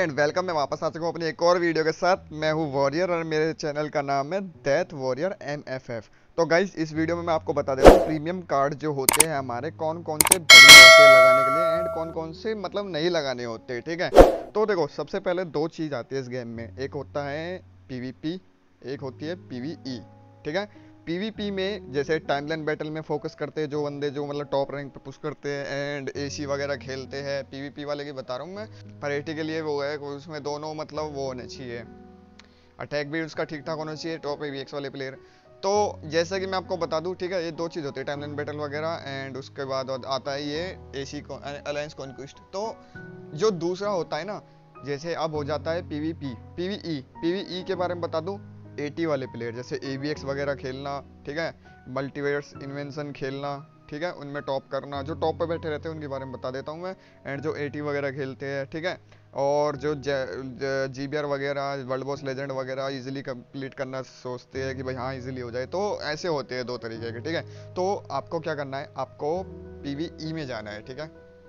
And welcome. मैं वापस आ चुका हूँ अपनी एक और वीडियो के साथ। मैं हूँ वॉरियर और मेरे चैनल का नाम है डेथ वॉरियर MFF। तो गाइज इस वीडियो में मैं आपको बता देता हूँ प्रीमियम कार्ड जो होते हैं हमारे कौन कौन से बढ़िया होते हैं लगाने के लिए एंड कौन कौन से मतलब नहीं लगाने होते, ठीक है। तो देखो, सबसे पहले दो चीज़ आती है इस गेम में। एक होता है PvP, एक होती है PvE, ठीक है। पीवीपी में जैसे टाइमलाइन बैटल में फोकस करते हैं जो बंदे जो मतलब टॉप रैंक पे पुश करते हैं एंड एसी वगैरह खेलते हैं। पीवीपी वाले की बता रहा हूँ मैं। पर एटी के लिए वो है उसमें दोनों मतलब वो होने चाहिए, अटैक भी उसका ठीक ठाक होना चाहिए, टॉप एवीएक्स वाले प्लेयर। तो जैसे कि मैं आपको बता दूं, ठीक है, ये दो चीज़ होती है, टाइमलाइन बैटल वगैरह एंड उसके बाद आता है ये एसी अलायंस कॉन्क्विस्ट। तो जो दूसरा होता है ना, जैसे अब हो जाता है पीवीपी, पीवीई के बारे में बता दूं। एटी वाले प्लेयर जैसे एवीएक्स वगैरह खेलना, ठीक है, मल्टीवर्स इन्वेंशन खेलना, ठीक है, उनमें टॉप करना, जो टॉप पे बैठे रहते हैं उनके बारे में बता देता हूँ मैं। एंड जो एटी वगैरह खेलते हैं, ठीक है, और जो जीबीआर वगैरह वर्ल्ड बॉस लेजेंड वगैरह इजीली कंप्लीट करना सोचते हैं कि भाई हाँ इजीली हो जाए, तो ऐसे होते हैं दो तरीके के, ठीक है। तो आपको क्या करना है, आपको पीवीई में जाना है, ठीक है,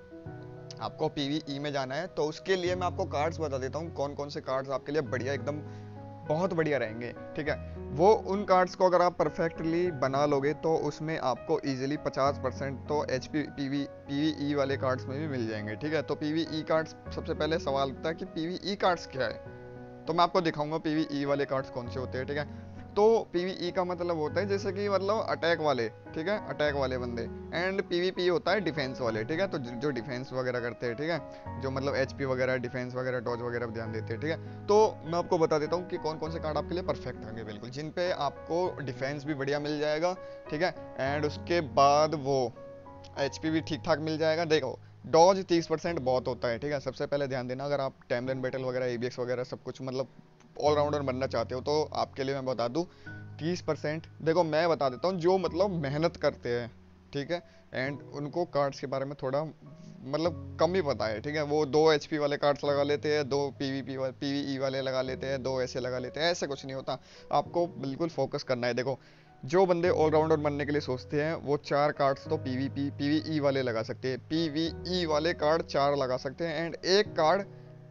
आपको पीवीई में जाना है। तो उसके लिए मैं आपको कार्ड्स बता देता हूँ कौन कौन से कार्ड्स आपके लिए बढ़िया, एकदम बहुत बढ़िया रहेंगे, ठीक है। वो उन कार्ड्स को अगर आप परफेक्टली बना लोगे तो उसमें आपको इजीली 50% तो एच पीवीई वाले कार्ड्स में भी मिल जाएंगे, ठीक है। तो पीवीई कार्ड्स, सबसे पहले सवाल उठता है कि पीवीई कार्ड्स क्या है। तो मैं आपको दिखाऊंगा पीवीई वाले कार्ड्स कौन से होते हैं, ठीक है। तो पीवीई का मतलब होता है जैसे कि मतलब अटैक वाले, ठीक है, अटैक वाले बंदे। एंड पीवीपी होता है डिफेंस वाले, ठीक है। तो जो डिफेंस वगैरह करते हैं, ठीक है, जो मतलब एचपी वगैरह, डिफेंस वगैरह, डॉज वगैरह ध्यान देते हैं, ठीक है। तो मैं आपको बता देता हूँ कि कौन कौन से कार्ड आपके लिए परफेक्ट होंगे, बिल्कुल, जिन पे आपको डिफेंस भी बढ़िया मिल जाएगा, ठीक है। एंड उसके बाद वो एचपी भी ठीक ठाक मिल जाएगा। देखो, डॉज 30% बहुत होता है, ठीक है। सबसे पहले ध्यान देना, अगर आप टाइमलाइन बैटल वगैरह एबीएक्स वगैरह सब कुछ मतलब ऑलराउंडर बनना चाहते हो तो आपके लिए मैं बता दूं 30%। देखो मैं बता देता हूँ जो मतलब मेहनत करते हैं, ठीक है, एंड उनको कार्ड्स के बारे में थोड़ा मतलब कम ही पता है, ठीक है। वो दो एचपी वाले कार्ड्स लगा लेते हैं, दो पीवीपी वाले पीवीई वाले लगा लेते हैं, दो ऐसे लगा लेते हैं, ऐसे कुछ नहीं होता। आपको बिल्कुल फोकस करना है। देखो, जो बंदे ऑलराउंडर बनने के लिए सोचते हैं वो चार कार्ड्स तो पीवीपी पीवीई वाले लगा सकते हैं, पीवीई वाले कार्ड चार लगा सकते हैं। एंड एक कार्ड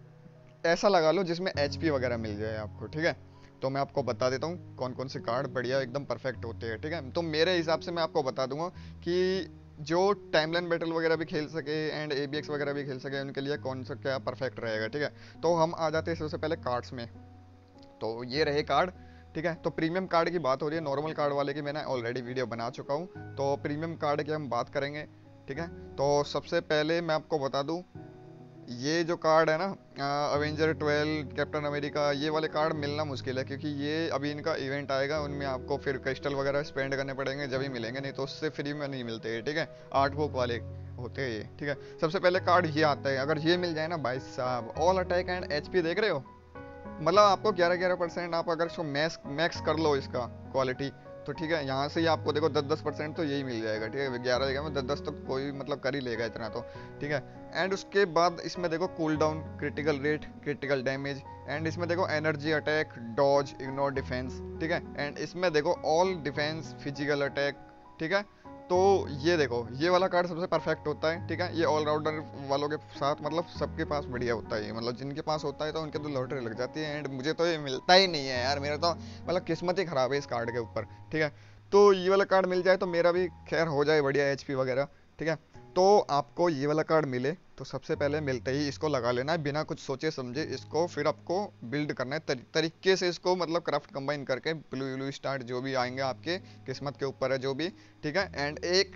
ऐसा लगा लो जिसमें एचपी वगैरह मिल जाए आपको, ठीक है। तो मैं आपको बता देता हूँ कौन कौन से कार्ड बढ़िया एकदम परफेक्ट होते हैं, ठीक है। तो मेरे हिसाब से मैं आपको बता दूंगा कि जो टाइमलाइन बैटल वगैरह भी खेल सके एंड एबीएक्स वगैरह भी खेल सके उनके लिए कौन सा क्या परफेक्ट रहेगा, ठीक है। तो हम आ जाते हैं सबसे पहले कार्ड्स में। तो ये रहे कार्ड, ठीक है। तो प्रीमियम कार्ड की बात हो रही है, नॉर्मल कार्ड वाले की मैंने ऑलरेडी वीडियो बना चुका हूँ। तो प्रीमियम कार्ड की हम बात करेंगे, ठीक है। तो सबसे पहले मैं आपको बता दूं, ये जो कार्ड है ना, अवेंजर 12, कैप्टन अमेरिका, ये वाले कार्ड मिलना मुश्किल है क्योंकि ये अभी इनका इवेंट आएगा, उनमें आपको फिर क्रिस्टल वगैरह स्पेंड करने पड़ेंगे जब ही मिलेंगे, नहीं तो उससे फ्री में नहीं मिलते, ठीक है। आर्ट बुक वाले होते हैं ये, ठीक है। सबसे पहले कार्ड ये आता है, अगर ये मिल जाए ना भाई साहब, ऑल अटैक एंड एचपी देख रहे हो, मतलब आपको 11% आप अगर इसको मैक्स कर लो इसका क्वालिटी, तो ठीक है, यहाँ से ही आपको देखो 10% तो यही मिल जाएगा, ठीक है। 11 जगह में 10 तो कोई मतलब कर ही लेगा इतना तो, ठीक है। एंड उसके बाद इसमें देखो cool down, critical rate, critical damage, and इसमें देखो energy attack, dodge, ignore, defence, ठीक है। एंड इसमें देखो ऑल डिफेंस, फिजिकल अटैक, ठीक है। तो ये देखो, ये वाला कार्ड सबसे परफेक्ट होता है, ठीक है। ये ऑलराउंडर वालों के साथ मतलब सबके पास बढ़िया होता है ये, मतलब जिनके पास होता है तो उनके तो लॉटरी लग जाती है। एंड मुझे तो ये मिलता ही नहीं है यार, मेरा तो मतलब किस्मत ही खराब है इस कार्ड के ऊपर, ठीक है। तो ये वाला कार्ड मिल जाए तो मेरा भी खैर हो जाए बढ़िया एचपी वगैरह, ठीक है। तो आपको ये वाला कार्ड मिले तो सबसे पहले मिलते ही इसको लगा लेना है बिना कुछ सोचे समझे। इसको फिर आपको बिल्ड करना है तरीके से, इसको मतलब क्राफ्ट कंबाइन करके ब्लू ब्लू स्टार्ट जो भी आएंगे आपके किस्मत के ऊपर है जो भी, ठीक है। एंड एक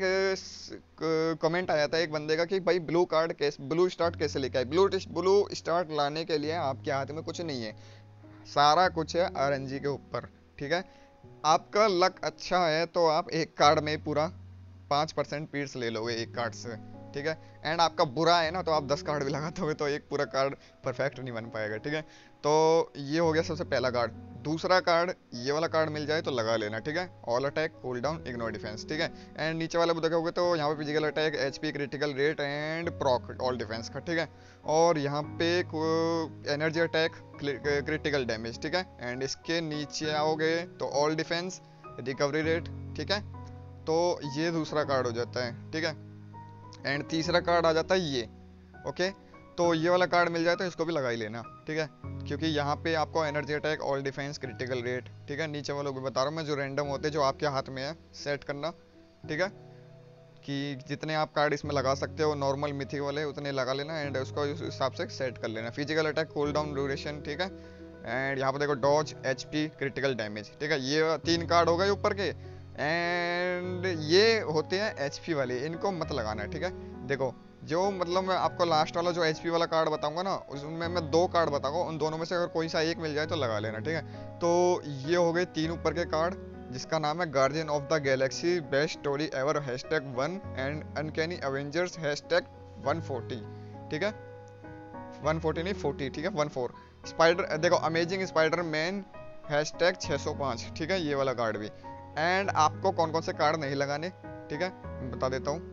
कमेंट आया था एक बंदे का कि भाई ब्लू कार्ड कैसे, ब्लू स्टार्ट कैसे लेके आए। ब्लू स्टार्ट लाने के लिए आपके हाथ में कुछ नहीं है, सारा कुछ है आरएनजी के ऊपर, ठीक है। आपका लक अच्छा है तो आप एक कार्ड में पूरा 5% पीड्स ले लोगे एक कार्ड से, ठीक है। एंड आपका बुरा है ना तो आप 10 कार्ड भी लगाते होगे तो एक पूरा कार्ड परफेक्ट नहीं बन पाएगा, ठीक है। तो ये हो गया सबसे पहला कार्ड। दूसरा कार्ड, ये वाला कार्ड मिल जाए तो लगा लेना, ठीक है। All attack, cool down, ignore defence, ठीक है। एंड नीचे वाले में देखोगे तो यहाँ पे physical attack, HP, critical rate and proc all defence का, ठीक है। और यहाँ पे एनर्जी अटैक, क्रिटिकल डैमेज, ठीक है। एंड इसके नीचे आओगे तो ऑल डिफेंस, रिकवरी रेट, ठीक है। तो ये दूसरा कार्ड हो जाता है, ठीक है। एंड तीसरा कार्ड आ जाता है ये, ओके। तो ये वाला कार्ड मिल जाए तो इसको भी लगा ही लेना, ठीक है, क्योंकि यहाँ पे आपको energy attack, all defence, critical rate, ठीक है, नीचे वालों को बता रहा हूँ मैं, जो रैंडम होते हैं जो आपके हाथ में है सेट करना, ठीक है, कि जितने आप कार्ड इसमें लगा सकते हो नॉर्मल मिथी वाले उतने लगा लेना एंड उसको उस हिसाब से सेट कर लेना। Physical attack, cool down, duration, ठीक है, एंड यहाँ पर देखो डॉज, एचपी, क्रिटिकल डैमेज, ठीक है, ये 3 कार्ड हो गए ऊपर के। एंड ये होते हैं एचपी वाले, इनको मत लगाना है, ठीक है। देखो जो मतलब मैं आपको लास्ट वाला जो एचपी वाला कार्ड बताऊंगा ना, उसमें मैं 2 कार्ड बताऊंगा, उन दोनों में से अगर कोई सा एक मिल जाए तो लगा लेना, ठीक है। तो ये हो गए 3 ऊपर के कार्ड, जिसका नाम है guardian of the Galaxy, best story ever, #1 and Uncanny Avengers #140, ठीक है, 140 नहीं 40, ठीक है, 14 स्पाइडर, देखो अमेजिंग स्पाइडर मैन #605, ठीक है, ये वाला कार्ड भी। एंड आपको कौन कौन से कार्ड नहीं लगाने, ठीक है, मैं बता देता हूँ।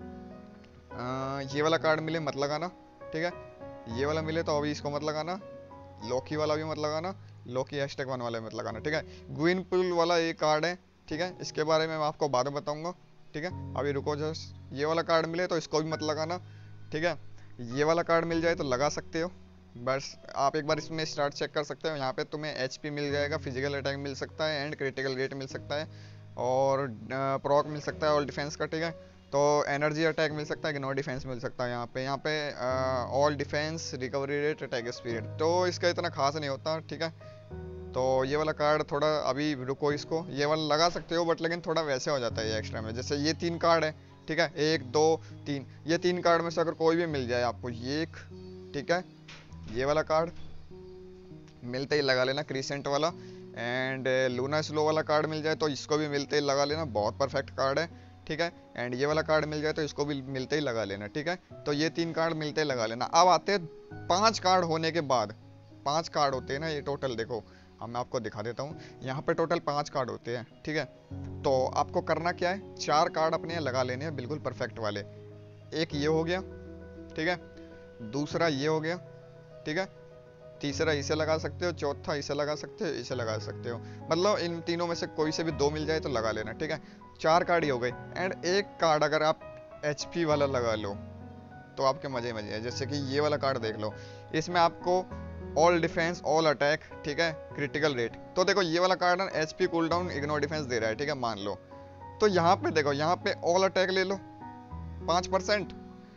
ये वाला कार्ड मिले मत लगाना, ठीक है, ये वाला मिले तो अभी इसको मत लगाना, लॉकी वाला भी मत लगाना, लॉकी #1 वाला मत लगाना, ठीक है। ग्विन पुल वाला एक कार्ड है, ठीक है, इसके बारे में मैं आपको बाद में बताऊंगा, ठीक है, अभी रुको जस्ट। ये वाला कार्ड मिले तो इसको भी मत लगाना, ठीक है, ये वाला कार्ड मिल जाए तो लगा सकते हो, बस आप एक बार इसमें स्टार्ट चेक कर सकते हो। यहाँ पे तुम्हें एचपी मिल जाएगा, फिजिकल अटैक मिल सकता है एंड क्रिटिकल रेट मिल सकता है, और प्रॉक मिल सकता है ऑल डिफेंस का, ठीक है। तो एनर्जी अटैक मिल सकता है कि नो डिफेंस मिल सकता है यहाँ पे all defence, recovery rate, attack speed, तो इसका इतना खास नहीं होता, ठीक है। तो ये वाला कार्ड थोड़ा अभी रुको, इसको ये वाला लगा सकते हो बट लेकिन थोड़ा वैसे हो जाता है ये एक्स्ट्रा में। जैसे ये 3 कार्ड है, ठीक है, 1 2 3, ये 3 कार्ड में से अगर कोई भी मिल जाए आपको, ये एक, ठीक है, ये वाला कार्ड मिलते ही लगा लेना, क्रीसेंट वाला, एंड लूना स्लो वाला कार्ड मिल जाए तो इसको भी मिलते ही लगा लेना, बहुत परफेक्ट कार्ड है, ठीक है। एंड ये वाला कार्ड मिल जाए तो इसको भी मिलते ही लगा लेना, ठीक है। तो ये 3 कार्ड मिलते ही लगा लेना। अब आते हैं 5 कार्ड होने के बाद, 5 कार्ड होते हैं ना ये टोटल, देखो अब मैं आपको दिखा देता हूँ, यहाँ पे टोटल 5 कार्ड होते हैं, ठीक है। तो आपको करना क्या है, 4 कार्ड अपने यहाँ लगा लेने हैं बिल्कुल परफेक्ट वाले। एक ये हो गया, ठीक है, दूसरा ये हो गया, ठीक है, तीसरा इसे लगा सकते हो, चौथा इसे लगा सकते हो, इसे लगा सकते हो, मतलब इन तीनों में से कोई से भी 2 मिल जाए तो लगा लेना, ठीक है। 4 कार्ड ही हो गए। एंड एक कार्ड अगर आप एचपी वाला लगा लो तो आपके मजे मजे है। जैसे कि ये वाला कार्ड देख लो, इसमें आपको ऑल डिफेंस, ऑल अटैक, ठीक है, क्रिटिकल रेट, तो देखो ये वाला कार्ड ना HP, cool down, ignore defence दे रहा है, ठीक है, मान लो। तो यहाँ पे देखो, यहाँ पे ऑल अटैक ले लो 5%,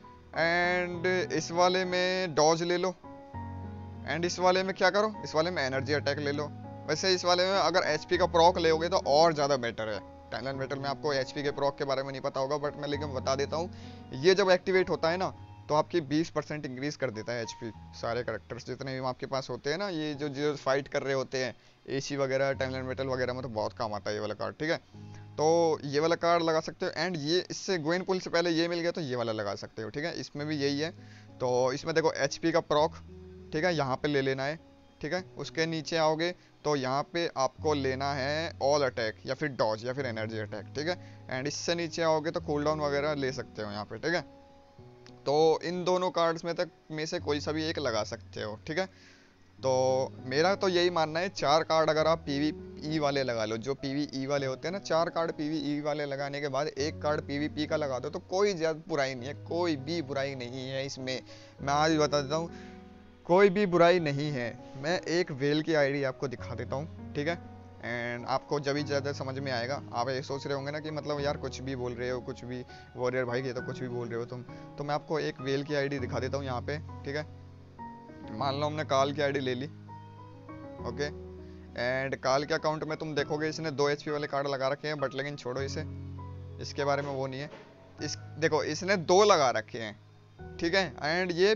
एंड इस वाले में डॉज ले लो, एंड इस वाले में क्या करो, इस वाले में एनर्जी अटैक ले लो। वैसे इस वाले में अगर एचपी का प्रॉक लोगे तो और ज़्यादा बेटर है। टाइमलाइन बैटल में आपको एचपी के प्रॉक के बारे में नहीं पता होगा बट मैं लेकिन बता देता हूँ, ये जब एक्टिवेट होता है ना तो आपकी 20% इंक्रीज कर देता है एचपी। सारे करेक्टर्स जितने भी आपके पास होते हैं ना, ये जो जो फाइट कर रहे होते हैं एसी वगैरह, टाइमलाइन बैटल वगैरह में तो बहुत काम आता है ये वाला कार्ड, ठीक है। तो ये वाला कार्ड लगा सकते हो। एंड ये इससे ग्वेन पुल से पहले ये मिल गया तो ये वाला लगा सकते हो, ठीक है, इसमें भी यही है। तो इसमें देखो एचपी का प्रॉक, ठीक है, यहाँ पे ले लेना है, ठीक है। उसके नीचे आओगे तो यहाँ पे आपको लेना है ऑल अटैक या फिर डॉज या फिर एनर्जी अटैक, ठीक है। एंड इससे नीचे आओगे तो कूल डाउन वगैरह ले सकते हो यहाँ पे, ठीक है। तो इन दोनों कार्ड्स में से कोई सा भी एक लगा सकते हो, ठीक है। तो मेरा तो यही मानना है, 4 कार्ड अगर आप पीवीई वाले लगा लो, जो पीवीई वाले होते हैं ना, 4 कार्ड पीवीई वाले लगाने के बाद एक कार्ड पीवीपी का लगा दो तो कोई ज़्यादा बुराई नहीं है, कोई भी बुराई नहीं है इसमें। मैं आज बता देता हूँ, कोई भी बुराई नहीं है। मैं एक वेल की आईडी आपको दिखा देता हूँ, ठीक है, एंड आपको जब ही ज़्यादा समझ में आएगा। आप ये सोच रहे होंगे ना कि मतलब यार कुछ भी बोल रहे हो, कुछ भी वॉरियर भाई ये तो कुछ भी बोल रहे हो तुम, तो मैं आपको एक वेल की आईडी दिखा देता हूँ यहाँ पे, ठीक है। मान लो हमने काल की आईडी ले ली, ओके, एंड काल के अकाउंट में तुम देखोगे इसने 2 एचपी वाले कार्ड लगा रखे हैं, बट लेकिन छोड़ो इसे, इसके बारे में वो नहीं है। इस देखो इसने 2 लगा रखे हैं, ठीक है, एंड ये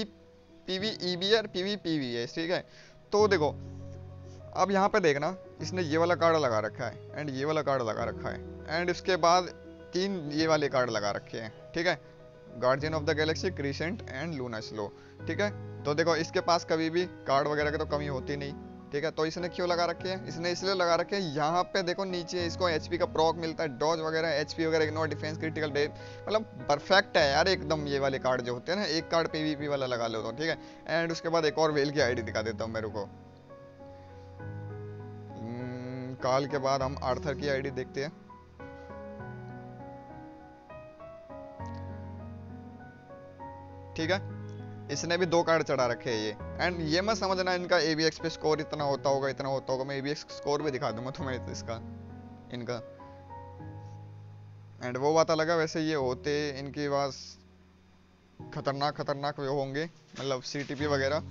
पीवीईबी और पीवीपीवी है, ठीक है। तो देखो अब यहाँ पे देखना, इसने ये वाला कार्ड लगा रखा है एंड ये वाला कार्ड लगा रखा है, एंड इसके बाद 3 ये वाले कार्ड लगा रखे हैं, ठीक है, guardian of the galaxy, crescent and Luna slow, ठीक है। तो देखो इसके पास कभी भी कार्ड वगैरह की तो कमी होती नहीं, ठीक है। तो इसने क्यों लगा रखे हैं, इसने इसलिए लगा रखे हैं, यहाँ पे देखो नीचे इसको एचपी का प्रॉक मिलता है, डॉज वगैरह, एचपी वगैरह, इग्नोर डिफेंस, क्रिटिकल डेट, मतलब परफेक्ट है यार एकदम। ये वाले कार्ड जो होते हैं ना, एक कार्ड पीवीपी वाला लगा लो तो, ठीक है। एंड उसके बाद एक और वेल की आईडी दिखा देता हूँ मेरे को। काल के बाद हम आर्थर की आईडी देखते हैं, ठीक है। इसने भी 2 कार्ड चढ़ा रखे हैं ये। एंड ये मत समझना इनका ABX पे स्कोर इतना होता होगा इतना होता होगा, मैं ABX स्कोर भी दिखा दूंगा तुम्हें इसका इनका। एंड वो बात अलग है, वैसे ये होते इनके पास खतरनाक खतरनाक वो होंगे, मतलब CTP वगैरह।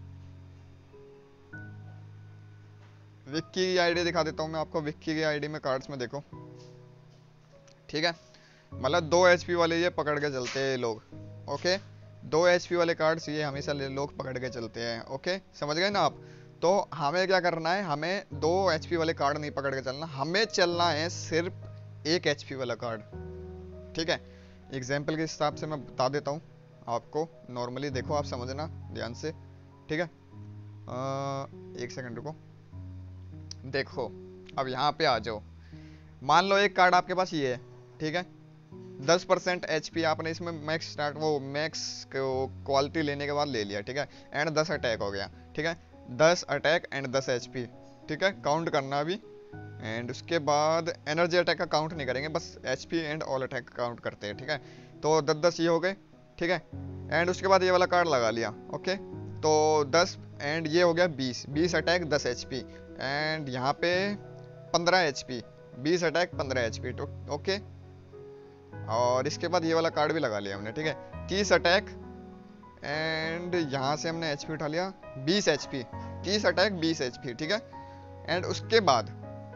विक्की की आईडी दिखा देता हूँ मैं आपको, विक्की की आईडी में कार्ड्स में देखो, ठीक है। मतलब 2 HP वाले ये पकड़ के चलते हैं लोग, ओके। 2 HP वाले कार्ड्स ये हमेशा लोग पकड़ के चलते हैं, ओके, समझ गए ना आप। तो हमें क्या करना है, हमें 2 HP वाले कार्ड नहीं पकड़ के चलना, हमें चलना है सिर्फ 1 HP वाला कार्ड, ठीक है। एग्जाम्पल के हिसाब से मैं बता देता हूँ आपको, नॉर्मली देखो आप समझना ध्यान से, ठीक है। 1 सेकंड रुको, देखो अब यहाँ पे आ जाओ। मान लो एक कार्ड आपके पास ये है, ठीक है। 10% HP आपने इसमें मैक्स स्टार्ट वो मैक्स क्वालिटी लेने के बाद ले लिया, ठीक है। एंड 10 अटैक हो गया, ठीक है। 10 अटैक एंड 10 HP, ठीक है, काउंट करना अभी। एंड उसके बाद एनर्जी अटैक का काउंट नहीं करेंगे, बस HP एंड ऑल अटैक का काउंट करते हैं, ठीक है। तो 10-10 ये हो गए, ठीक है। एंड उसके बाद ये वाला कार्ड लगा लिया, ओके। तो 10 एंड ये हो गया 20 अटैक 10 HP। एंड यहाँ पे 15 HP, 20 अटैक 15 HP, तो ओके। और इसके बाद ये वाला कार्ड भी लगा लिया हमने, ठीक है। 30 अटैक एंड यहाँ से हमने HP उठा लिया 20 HP, 30 अटैक 20 HP, ठीक है। एंड उसके बाद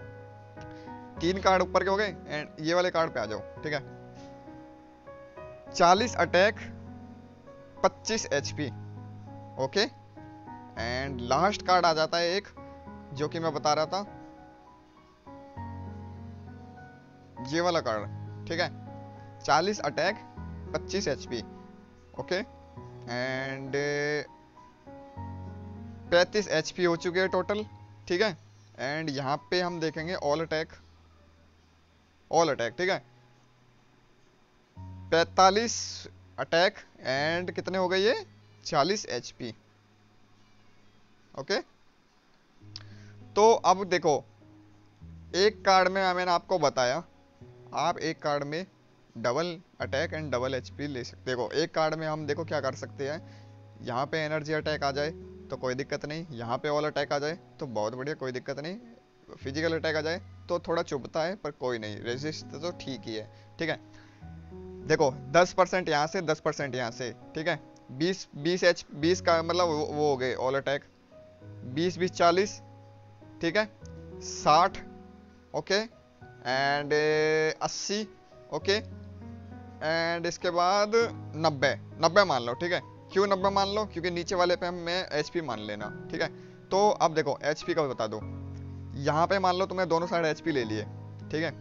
3 कार्ड ऊपर के हो गए एंड ये वाले कार्ड पे आ जाओ, ठीक है। 40 attack 25 HP, okay. And last card आ जाता है एक जो कि मैं बता रहा था, ये वाला कार्ड, ठीक है। 40 attack 25 HP, okay. And 35 HP हो चुके हैं टोटल, ठीक है। एंड यहाँ पे हम देखेंगे ऑल अटैक, ठीक है। 45 अटैक एंड कितने हो गए ये 40 HP, ओके। तो अब देखो एक कार्ड में मैंने आपको बताया, आप एक कार्ड में double attack and double HP ले सकते हो। एक कार्ड में हम देखो क्या कर सकते हैं, यहाँ पे एनर्जी अटैक आ जाए तो कोई दिक्कत नहीं, यहाँ पे ऑल अटैक आ जाए तो बहुत बढ़िया, कोई दिक्कत नहीं। फिजिकल अटैक आ जाए तो थोड़ा चुभता है पर कोई नहीं, रेजिस्ट तो ठीक ही है, ठीक है। देखो 10% यहाँ से 10% यहाँ से, ठीक है। 20 का मतलब वो हो गए ऑल अटैक, 20 40, ठीक है। 60, ओके। And 80, okay. एंड इसके बाद 90 मान लो, ठीक है। क्यों 90 मान लो, क्योंकि नीचे वाले पे मैं HP मान लेना, ठीक है। तो अब देखो HP का बता दो, यहाँ पे मान लो तुमने दोनों साइड HP ले लिए, ठीक है।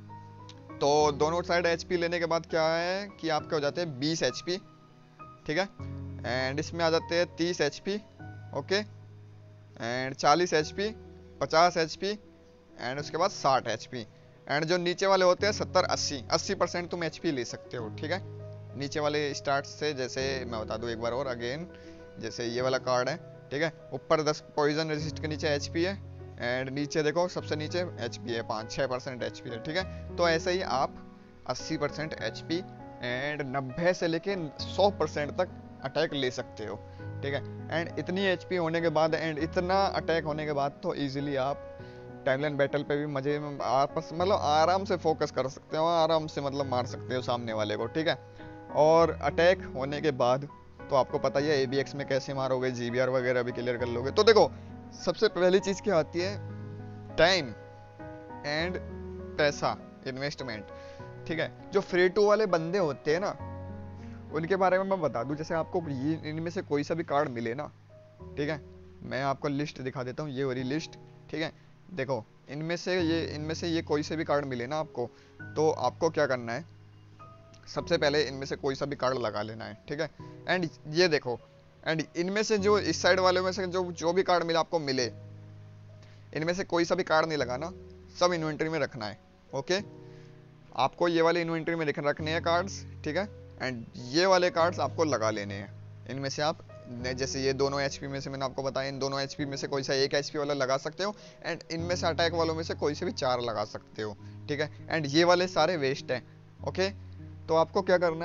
तो दोनों साइड HP लेने के बाद क्या है कि आपके हो जाते हैं 20 HP, ठीक है। एंड इसमें आ जाते हैं 30 HP, okay. And 40 HP, 50 HP and उसके बाद 60 HP। एंड जो नीचे वाले होते हैं 70-80% तुम HP ले सकते हो, ठीक है। नीचे वाले स्टार्ट से, जैसे मैं बता दूं एक बार और अगेन, जैसे ये वाला कार्ड है, ठीक है। ऊपर 10 पॉइजन रेजिस्ट के नीचे HP है एंड नीचे देखो सबसे नीचे HP है 5-6% HP है, ठीक है। तो ऐसे ही आप 80% HP एंड 90 से लेके 100% तक अटैक ले सकते हो, ठीक है। एंड इतनी HP होने के बाद एंड इतना अटैक होने के बाद तो इजीली आप टाइमलाइन बैटल पे भी मजे में आपस मतलब आराम से फोकस कर सकते हो, आराम से मतलब मार सकते हो सामने वाले को, ठीक है। और अटैक होने के बाद तो आपको पता ही है ABX में कैसे मारोगे, GBR वगैरह भी क्लियर कर लोगे। तो देखो सबसे पहली चीज क्या आती है, टाइम एंड पैसा, इन्वेस्टमेंट, ठीक है। जो फ्री टू वाले बंदे होते हैं ना, उनके बारे में मैं बता दूं, जैसे आपको इनमें से कोई सा भी कार्ड मिले ना, ठीक है। मैं आपको लिस्ट दिखा देता हूँ, ये वाली लिस्ट, ठीक है। देखो इनमें से ये कोई से भी कार्ड मिले ना आपको, तो आपको क्या करना है, सबसे पहले इनमें से कोई सा भी कार्ड लगा लेना है, ठीक है। एंड ये देखो, एंड इनमें से जो इस साइड वाले में से जो भी कार्ड मिले आपको मिले, इनमें से कोई सा भी कार्ड नहीं लगाना, सब इन्वेंटरी में रखना है, ओके। आपको ये वाले इन्वेंटरी में रखने हैं कार्ड्स, ठीक है। एंड ये वाले कार्ड्स आपको लगा लेने हैं। इनमें से आप जैसे ये दोनों HP में से मैंने आपको बताया, इन दोनों HP में से कोई सा एक HP वाला लगा सकते हो एंड इनमें से अटैक वालों में से कोई से भी 4 लगा सकते हो, ठीक है। एंड ये वाले सारे वेस्ट हैं, ओके। तो आपको क्या करना है,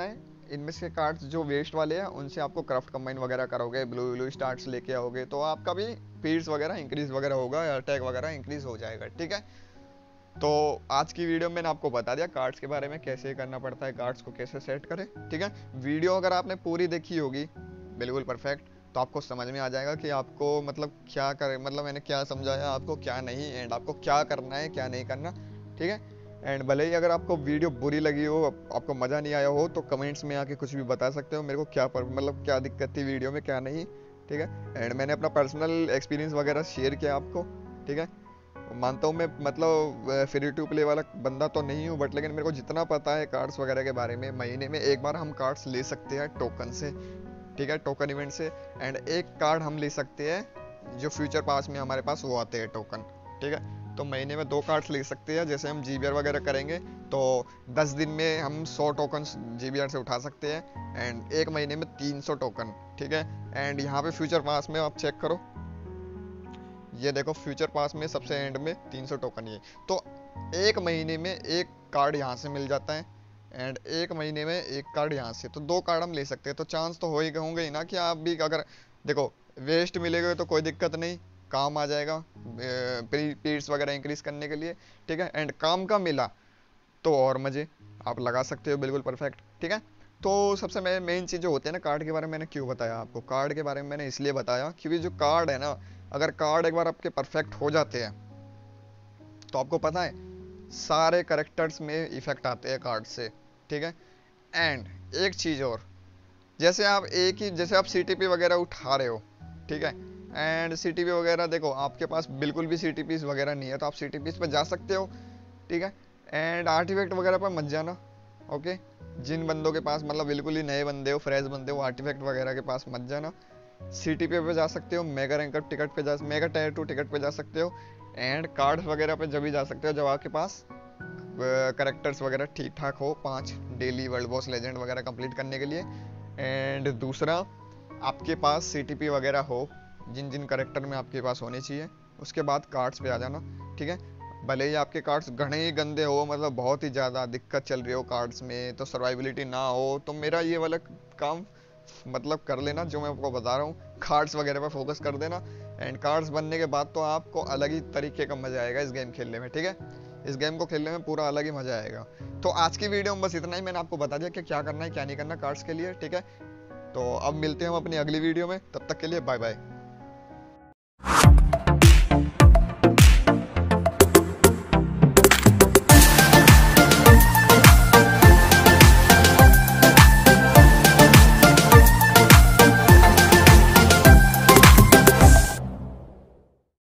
इनमें से कार्ड्स जो वेस्ट वाले हैं उनसे आपको क्राफ्ट कंबाइन वगैरह करोगे, ब्लू स्टार्ट्स लेके आओगे, तो आपका भी पीड्स वगैरह इंक्रीज वगैरह होगा, अटैक वगैरह इंक्रीज हो जाएगा। ठीक है, तो आज की वीडियो में मैंने आपको बता दिया कार्ड्स के बारे में, कैसे करना पड़ता है, कार्ड्स को कैसे सेट करें। ठीक है, वीडियो अगर आपने पूरी देखी होगी बिल्कुल परफेक्ट, तो आपको समझ में आ जाएगा कि आपको मतलब क्या करें, मतलब मैंने क्या समझाया आपको क्या नहीं, एंड आपको क्या करना है क्या नहीं करना। ठीक है, एंड भले ही अगर आपको वीडियो बुरी लगी हो, आपको मज़ा नहीं आया हो, तो कमेंट्स में आके कुछ भी बता सकते हो मेरे को, क्या मतलब क्या दिक्कत थी वीडियो में क्या नहीं। ठीक है, एंड मैंने अपना पर्सनल एक्सपीरियंस वगैरह शेयर किया आपको। ठीक है, मानता हूँ मैं मतलब फ्री टू प्ले वाला बंदा तो नहीं हूँ, बट लेकिन मेरे को जितना पता है कार्ड्स वगैरह के बारे में, महीने में एक बार हम कार्ड्स ले सकते हैं टोकन से। ठीक है, टोकन इवेंट से, एंड एक कार्ड हम ले सकते हैं जो फ्यूचर पास में हमारे पास वो आते हैं टोकन। ठीक है, तो महीने में 2 कार्ड्स ले सकते हैं। जैसे हम जीबीआर वगैरह करेंगे तो 10 दिन में हम 100 टोकन जीबीआर से उठा सकते हैं, एंड एक महीने में 300 टोकन। ठीक है, एंड यहाँ पे फ्यूचर पास में आप चेक करो, ये देखो फ्यूचर पास में सबसे एंड में 300 टोकन, ये तो एक महीने में एक कार्ड यहाँ से मिल जाता है, एंड एक महीने में एक कार्ड यहाँ से, तो 2 कार्ड हम ले सकते हैं। तो चांस तो होंगे ही ना कि आप भी अगर देखो वेस्ट मिलेगा तो कोई दिक्कत नहीं, काम आ जाएगा पीड्स वगैरह इंक्रीज करने के लिए। ठीक है, एंड काम का मिला तो और मजे आप लगा सकते हो बिल्कुल परफेक्ट। ठीक है, तो सबसे मेन चीज़ जो होती है ना कार्ड के बारे में, मैंने क्यों बताया आपको, कार्ड के बारे में मैंने इसलिए बताया क्योंकि जो कार्ड है ना, अगर कार्ड एक बार आपके परफेक्ट हो जाते हैं तो आपको पता है सारे करेक्टर्स में इफेक्ट आते हैं कार्ड से। ठीक है, एंड एक चीज़ और, जैसे आप सीटीपी वगैरह उठा रहे हो। ठीक है, एंड सीटीपी वगैरह देखो आपके पास बिल्कुल भी सीटीपीस वगैरह नहीं है, तो आप सीटीपीस पर जा सकते हो। ठीक है, एंड आर्टिफैक्ट वगैरह पर मत जाना। ओके, जिन बंदों के पास मतलब बिल्कुल ही नए बंदे हो, फ्रेश बंदे हो, आर्टिफैक्ट वगैरह के पास मत जाना। सीटीपी पे जा सकते हो, मेगा रैंकर टिकट पे मेगा टायर 2 टिकट पे जा सकते हो, एंड कार्ड्स वगैरह पे जब भी जा सकते हो जब आपके पास करेक्टर्स वगैरह ठीक ठाक हो 5 डेली वर्ल्ड बॉस लेजेंड वगैरह कंप्लीट करने के लिए। एंड दूसरा, आपके पास सीटीपी वगैरह हो जिन जिन करेक्टर में आपके पास होने चाहिए, उसके बाद कार्ड्स पे आ जाना। ठीक है, भले ही आपके कार्ड्स घने ही गंदे हो, मतलब बहुत ही ज़्यादा दिक्कत चल रही हो कार्ड्स में, तो सर्वाइबिलिटी ना हो, तो मेरा ये वाला काम मतलब कर लेना जो मैं आपको बता रहा हूँ, कार्ड्स वगैरह पर फोकस कर देना। एंड कार्ड्स बनने के बाद तो आपको अलग ही तरीके का मजा आएगा इस गेम खेलने में। ठीक है, इस गेम को खेलने में पूरा अलग ही मजा आएगा। तो आज की वीडियो में बस इतना ही, मैंने आपको बता दिया कि क्या करना है क्या नहीं करना कार्ड्स के लिए। ठीक है, तो अब मिलते हैं हम अपनी अगली वीडियो में, तब तक के लिए बाय बाय।